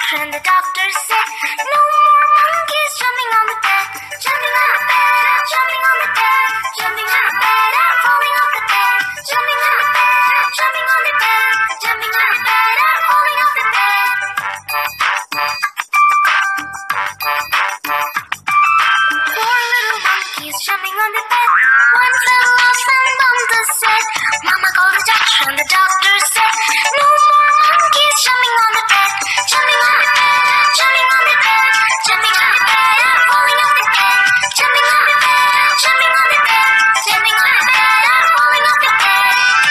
doctor, and the doctor said, no more monkeys jumping on the bed, jumping on the bed, jumping on the bed, jumping on the bed, and falling off the bed, jumping on the bed, jumping on the bed, jumping on the bed, and falling off the bed. Four little monkeys jumping on the bed. One fell off and bumped the set. Mama called the doctor, and the doctor said, no more monkeys jumping on the bed, jumping on the bed, jumping on the bed, jumping on the bed, and falling off the bed, jumping on the bed, jumping on the bed, jumping on the bed, and falling off the bed.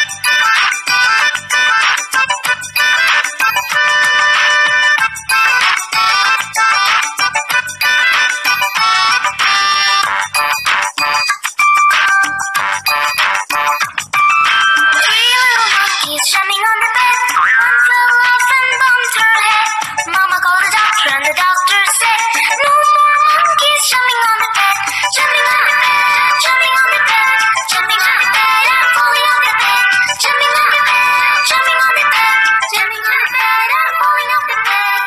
Three little monkeys jumping on the bed. One fell off and bumped her head. Mama called the doctor, and the doctor said, no more monkeys jumping on the bed, jumping on the bed, jumping on the bed, jumping on the bed, and falling off the bed, jumping on the bed, jumping on the bed, jumping on the bed, and falling off the bed.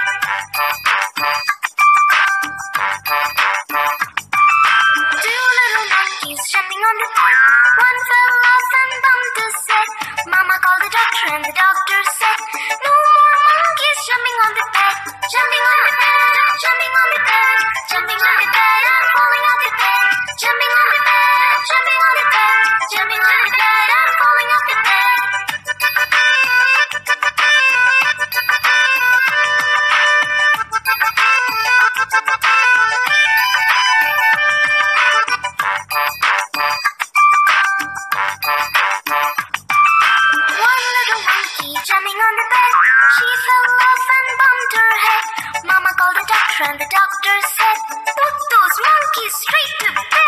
Two little monkeys jumping on the bed. One fell off and bumped the set. Mama called the doctor, and the doctor said, no more monkeys jumping on the bed, jumping on the bed, jumping on the bed, jumping on the bed, and falling off the bed, jumping on the bed, jumping on the bed, jumping on the bed, and falling off the bed. One little monkey jumping on the bed. She fell off and bumped her head. Mama called the doctor, and the doctor said, put those monkeys straight to bed.